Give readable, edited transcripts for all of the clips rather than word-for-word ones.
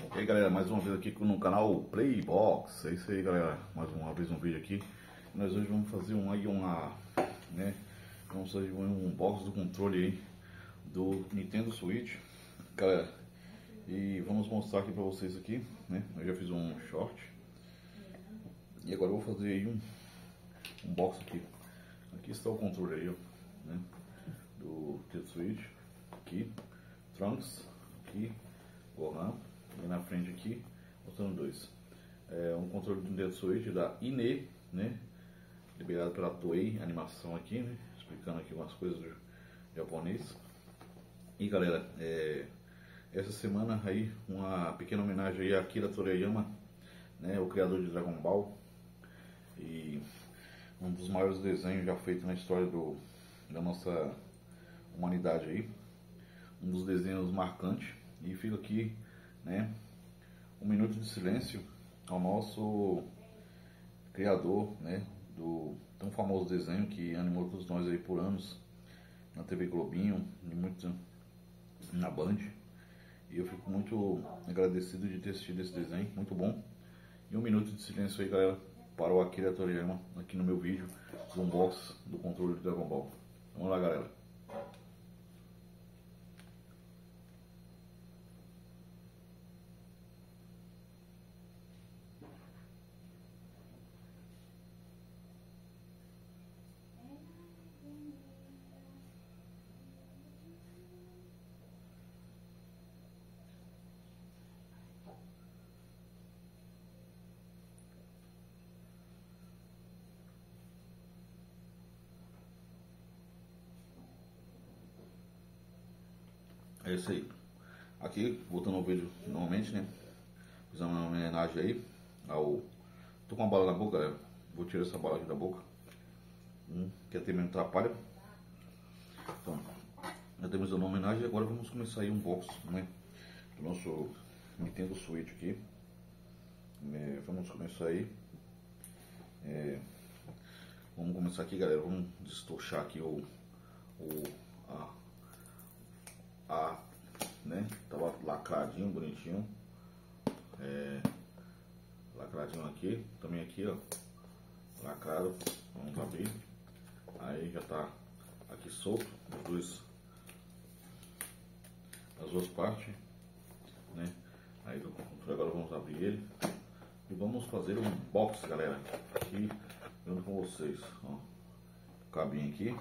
E aí galera, mais uma vez aqui no canal Playbox. É isso aí galera, mais uma vez um vídeo aqui. Nós hoje vamos fazer vamos fazer um unboxing do controle aí do Nintendo Switch, galera. E vamos mostrar aqui pra vocês aqui, né? Eu já fiz um short. E agora eu vou fazer aí um unboxing aqui. Aqui está o controle aí, ó, né? Do Nintendo Switch. Aqui, Trunks, aqui, Gohan. E na frente aqui, mostrando dois. É um controle do Nintendo Switch da Ine, né? Liberado pela Toei Animação aqui, né? Explicando aqui umas coisas do japonês. E galera, essa semana aí, uma pequena homenagem aí a Akira Toriyama, né? O criador de Dragon Ball. E um dos maiores desenhos já feitos na história da nossa humanidade aí. Um dos desenhos marcantes. E fica aqui, né, um minuto de silêncio ao nosso criador, né, do tão famoso desenho que animou todos nós aí por anos na TV Globinho e muito na Band. E eu fico muito agradecido de ter assistido esse desenho, muito bom. E um minuto de silêncio aí, galera, para o Akira Toriyama aqui no meu vídeo do unboxing do controle de Dragon Ball. Vamos lá, galera. É isso aí. Aqui, voltando ao vídeo normalmente, né? Fiz uma homenagem aí ao... Tô com uma bala na boca, galera. Vou tirar essa bala aqui da boca. Que até me atrapalha. Então, já temos uma homenagem e agora vamos começar aí um box, né? Do nosso Nintendo Switch aqui. Vamos começar aí. Vamos começar aqui, galera. Vamos destochar aqui né? Tava lacradinho, bonitinho. Lacradinho aqui, também aqui, ó. Lacrado. Vamos abrir. Aí já tá aqui solto as duas partes, né? Aí do controle, agora vamos abrir ele e vamos fazer um box, galera. Aqui junto com vocês, ó. Cabinho aqui.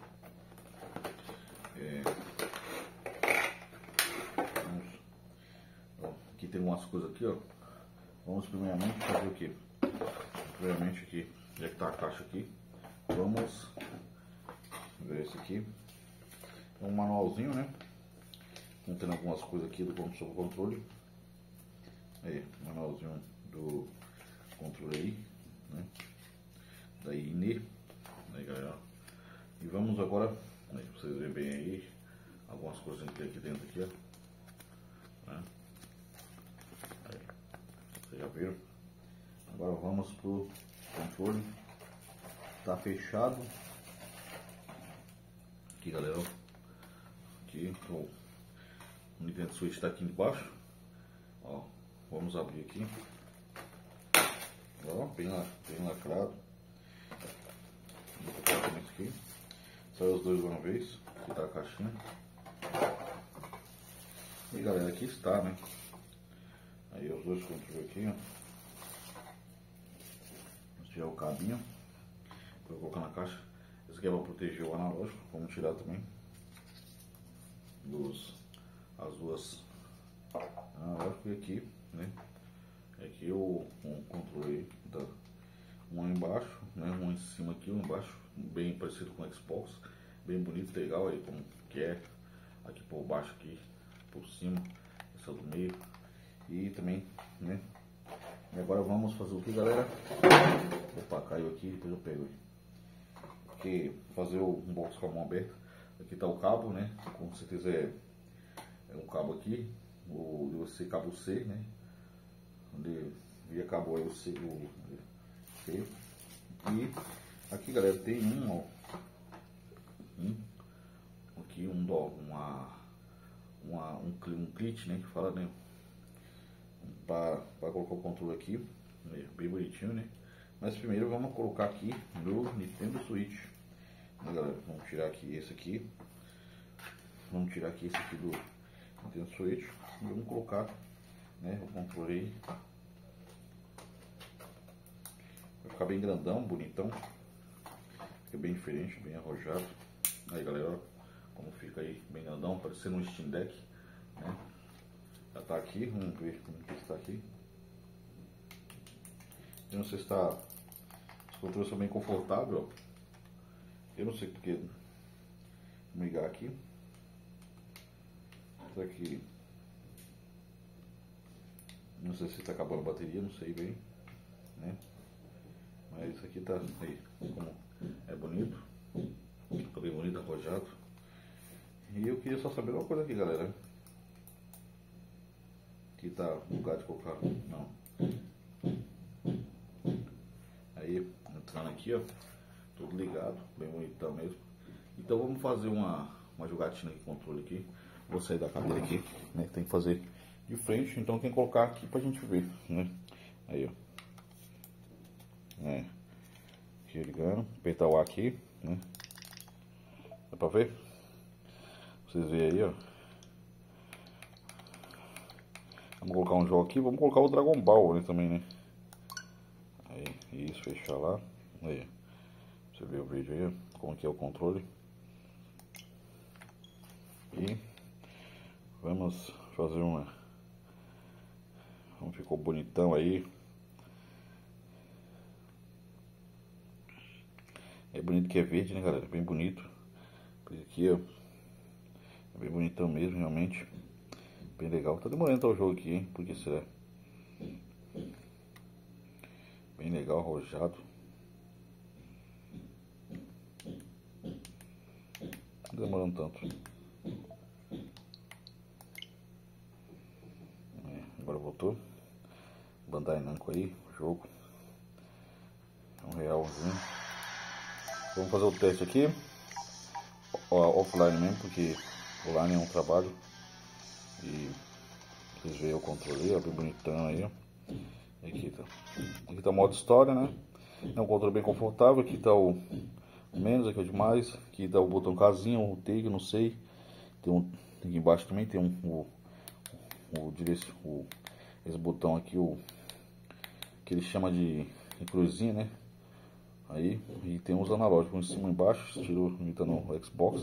Aqui tem umas coisas aqui, ó. Vamos primeiramente fazer o que? Primeiramente aqui, já que tá a caixa aqui, vamos ver esse aqui. É um manualzinho, né? Contendo algumas coisas aqui sobre o controle. Aí, manualzinho do controle aí, né? Da Ine. Aí, galera. E vamos agora, aí, pra vocês verem bem aí, algumas coisas que tem aqui dentro aqui, ó. Né? Aí, vocês já viram? Agora vamos pro controle. Tá fechado. Aqui, galera. Aqui, o Nintendo Switch está aqui embaixo. Ó, vamos abrir aqui. Ó, bem lacrado. Vou colocar isso aqui. Saiu os dois de uma vez. Aqui tá a caixinha. E galera, aqui está, né? Aí os dois controles aqui, ó. Vamos tirar o cabinho. Vou colocar na caixa. Esse aqui é para proteger o analógico. Vamos tirar também as duas analógicas aqui, né? Aqui o controle tá um embaixo, né? Um em cima aqui, um embaixo, bem parecido com o Xbox, bem bonito, legal aí como que é. Aqui por baixo, aqui por cima, essa do meio e também, né? E agora vamos fazer o que, galera? Opa, caiu aqui, depois eu pego aí. Porque fazer o unboxing com a mão aberta. Aqui tá o cabo, né? Com certeza é um cabo aqui, o USB cabo C, né? Onde via cabo aí o C. E aqui, galera, tem aqui um clit, né? Que fala, né? Um para colocar o controle aqui, bem bonitinho, né? Mas primeiro vamos colocar aqui no Nintendo Switch, né, galera? Vamos tirar aqui esse aqui. Vamos tirar aqui esse aqui do Nintendo Switch e vamos colocar, né, o controle aí. Vai ficar bem grandão, bonitão. Fica bem diferente, bem arrojado. Aí, galera, ó, como fica aí, bem grandão, parecendo um Steam Deck, né? Já tá aqui, vamos ver como que está aqui. Eu não sei se está... Os controles são bem confortáveis, ó. Eu não sei porque. Vamos ligar aqui. Será que... Não sei se está acabando a bateria, não sei bem, né? Mas isso aqui tá aí, como é bonito. Tá bem bonito, arrojado. E eu queria só saber uma coisa aqui, galera. Aqui tá o lugar de colocar. Não. Aí, entrando aqui, ó. Tudo ligado, bem bonitão mesmo. Então vamos fazer uma jogatina aqui, controle aqui. Vou sair da cadeira aqui, né? Tem que fazer de frente, então tem que colocar aqui pra gente ver, né? Aí, ó. Aqui ligando, apertar o A aqui, né? Dá pra ver? Vocês veem aí, ó. Vamos colocar um jogo aqui, vamos colocar o Dragon Ball, né, também, né? Aí, isso, fechar lá. Aí, você vê o vídeo aí, ó, como que é o controle. E vamos fazer uma... Como ficou bonitão aí. É bonito que é verde, né, galera? Bem bonito. Esse aqui, ó. É bem bonitão mesmo, realmente. Bem legal. Tá demorando o jogo aqui, hein? Por que será? Bem legal, arrojado. Não demorando tanto. Agora voltou. Bandai Namco aí, o jogo. É um realzinho. Vamos fazer o teste aqui. Offline mesmo, porque online é um trabalho. E vocês veem o controle, ó, bem bonitão aí, ó. Aqui tá o modo história, né? É um controle bem confortável. Aqui tá o menos, aqui é o demais. Aqui tá o botão casinha, o take, não sei. Tem aqui embaixo também tem esse botão aqui, que ele chama de cruzinha, né? Aí, e tem uns analógicos em cima e embaixo, estilo imitando o Xbox.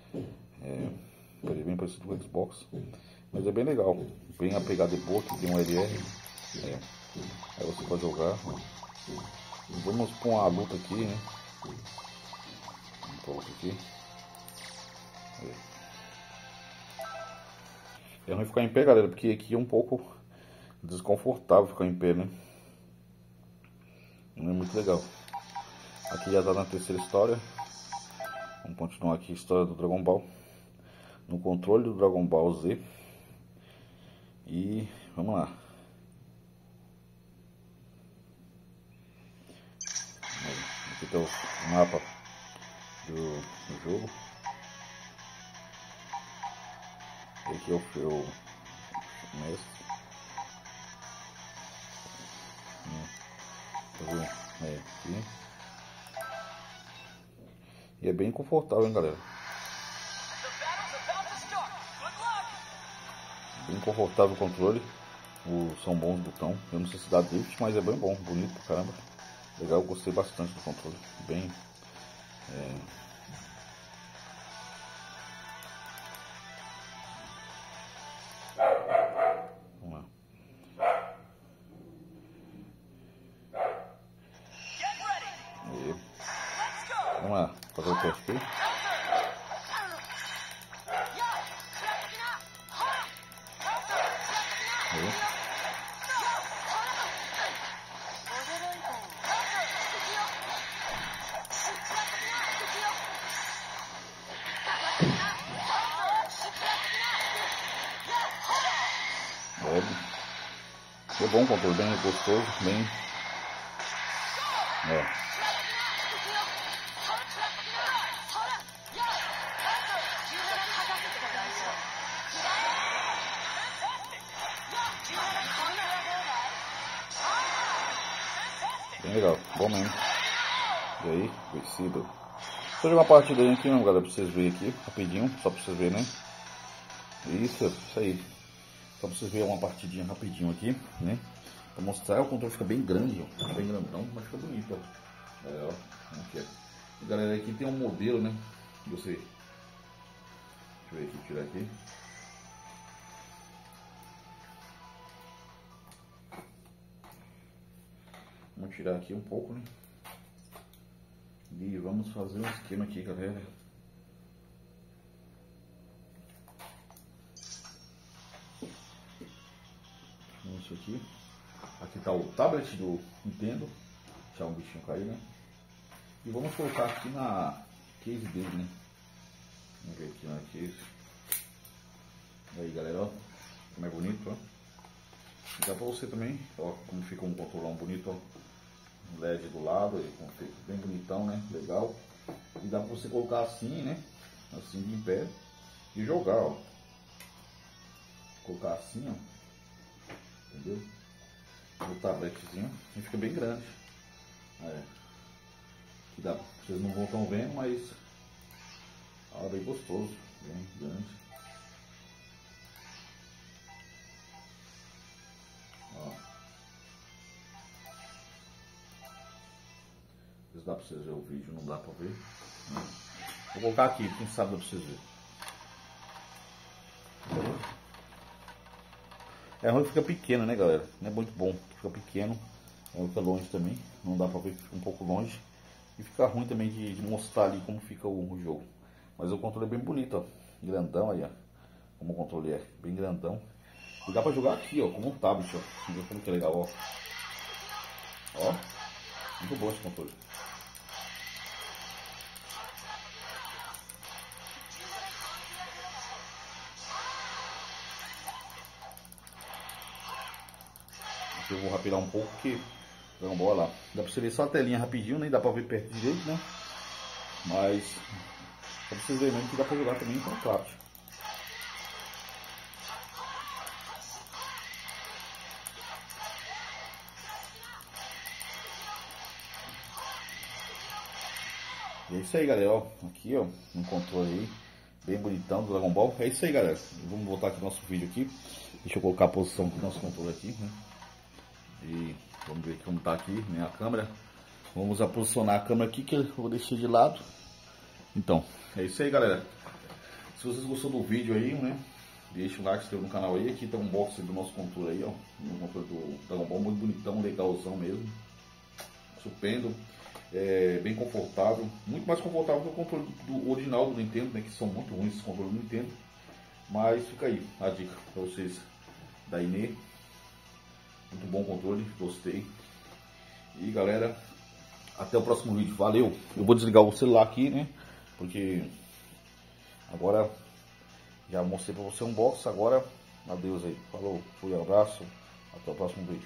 Bem parecido com o Xbox. Mas é bem legal, bem a pegada de boa, que tem um LR. Aí você pode jogar. Vamos pôr uma luta aqui, né? Vamos pôr outra aqui. É ruim ficar em pé, galera, porque aqui é um pouco desconfortável ficar em pé, né? Não é muito legal. Aqui já tá na terceira história. Vamos continuar aqui a história do Dragon Ball. No controle do Dragon Ball Z. E vamos lá. Aqui tá o mapa do jogo. Aqui é o mestre. Aqui. E é bem confortável, hein, galera. Bem confortável o controle. São bons os botões. Eu não sei se dá drift, mas é bem bom. Bonito pra caramba. Legal, eu gostei bastante do controle. Bem... Vamos lá. Aí. Vamos lá, fazer o teste aqui. Aí. É bom o controle, bem gostoso, bem... bem legal, bom mesmo. E aí, vencido. Vou jogar uma partida aqui, né, galera, pra vocês verem aqui, rapidinho, só pra vocês verem, né? Isso aí. Só pra vocês verem uma partidinha rapidinho aqui, né? Pra mostrar, o controle fica bem grande, ó. Fica bem grandão, mas fica bonito, ó. É, ó. Aqui, ó. E, galera, aqui tem um modelo, né? Deixa eu ver aqui, tirar aqui. Vamos tirar aqui um pouco, né? E vamos fazer um esquema aqui, galera. Isso aqui. Aqui tá o tablet do Nintendo. Deixar um bichinho cair, né? E vamos colocar aqui na case dele, né? Vamos ver aqui na case. E aí, galera, ó. Como é bonito, ó. E dá pra você também, ó, como fica um controlão bonito, ó. LED do lado, bem bonitão, né? Legal. E dá pra você colocar assim, né? Assim de em pé. E jogar, ó. Colocar assim, ó. Entendeu? O tabletzinho. E fica bem grande. É. Que dá, vocês não vão tão vendo, mas ó, bem gostoso. Bem grande. Ó. Dá pra vocês verem o vídeo, não dá pra ver. Vou colocar aqui, quem sabe dá pra vocês verem. É ruim que fica pequeno, né, galera? Não é muito bom, fica pequeno. Fica longe também, não dá pra ver, fica um pouco longe. E fica ruim também de mostrar ali como fica o jogo. Mas o controle é bem bonito, ó. Grandão aí, ó. Como o controle é, bem grandão. E dá pra jogar aqui, ó, como um tablet, ó. Viu como que é legal, ó. Ó, muito bom esse controle. Eu vou rapidar um pouco porque Dragon Ball lá. Dá pra você ver só a telinha rapidinho, nem dá pra ver perto direito, né? Mas pra vocês verem mesmo que dá pra jogar também com o tablet. E é isso aí, galera, ó. Aqui, ó, um controle aí, bem bonitão do Dragon Ball. É isso aí, galera. Vamos voltar aqui no nosso vídeo aqui. Deixa eu colocar a posição do nosso controle aqui, né? E vamos ver como tá aqui, né, a câmera. Vamos posicionar a câmera aqui, que eu vou deixar de lado. Então, é isso aí, galera. Se vocês gostaram do vídeo aí, né, deixa o like, se inscreva no canal aí. Aqui tá um box do nosso controle aí, ó. Um controle do Dragon Ball muito bonitão, legalzão mesmo. Estupendo. É, bem confortável, muito mais confortável que o controle do original do Nintendo, né, que são muito ruins esses controles do Nintendo. Mas fica aí a dica para vocês da Inê. Muito bom controle, gostei. E galera, até o próximo vídeo, valeu. Eu vou desligar o celular aqui, né, porque agora já mostrei para você um unboxing. Agora adeus aí, falou, fui, abraço, até o próximo vídeo.